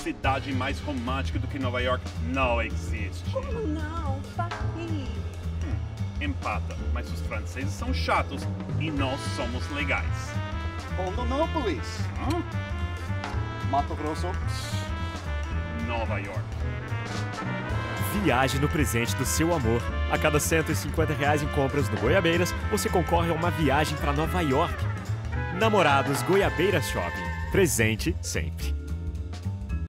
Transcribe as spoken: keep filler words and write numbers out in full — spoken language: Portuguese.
cidade mais romântica do que Nova York não existe. Como não? Paris. Hum, empata, mas os franceses são chatos e nós somos legais. Rondonópolis. Hã? Mato Grosso. Nova York. Viaje no presente do seu amor. A cada cento e cinquenta reais em compras no Goiabeiras, você concorre a uma viagem para Nova York. Namorados Goiabeiras Shopping. Presente sempre.